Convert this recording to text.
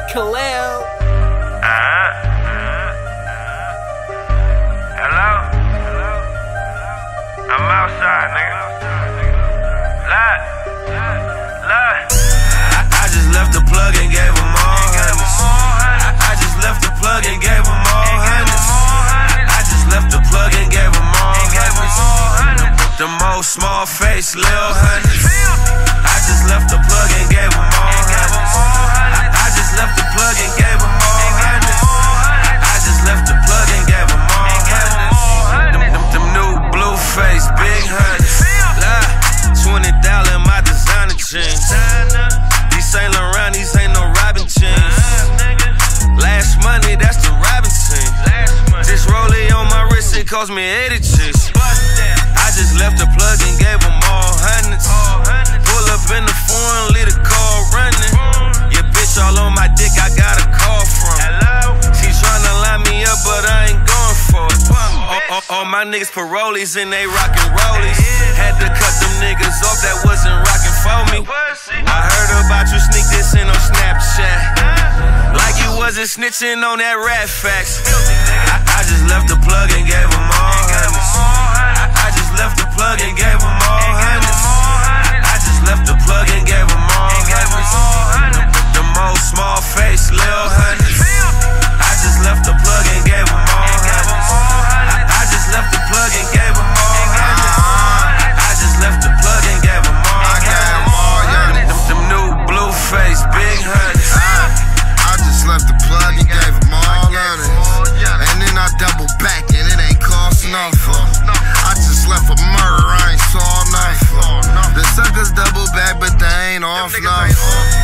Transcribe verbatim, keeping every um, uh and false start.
Khalil. Uh-huh. Hello? I'm outside, nigga. Look. Look. I, I just left the plug and gave them all hundreds. I, I just left the plug and gave them all hundreds. I just left the plug and gave them all hundreds. The most small face, lil' hundreds. I just left the plug and gave them all hundreds. I, I just left the plug and gave them all hundreds. I just left the plug and gave them all hundreds. Them, them, them new blue face, big hundreds. twenty dollars in my designer jeans. These Saint Laurent, these ain't no Robin jeans. Last money, that's the Robinson. This rollie on my wrist, it cost me eighty G's. I just left the plug and gave them all hundreds. Pull up in the foreign, leave the car running. Your bitch all on my dick, I got a call from. She tryna line me up, but I ain't going for it. All, all, all my niggas parolies and they rockin' rollies. Had to cut them niggas off that wasn't rockin' for me. I heard about you sneak this in on Snapchat, like you wasn't snitching on that Rat Facts. I, I just left the plug and gave them all hundreds. I, I just left the plug and gave them all hundreds. I just left the plug and gave them all hundreds. The most small face, lil' hundreds. I just left the plug and gave them all hundreds. I, I just left the plug and gave them all hundreds. I just left the plug and gave them all hundreds. Them, them new blue face, big hundreds. I just left the plug and gave them all hundreds. And then I double back and it ain't cost nothing. I just left a murder, I ain't saw nothing. The suckers double back, but they ain't off nothing.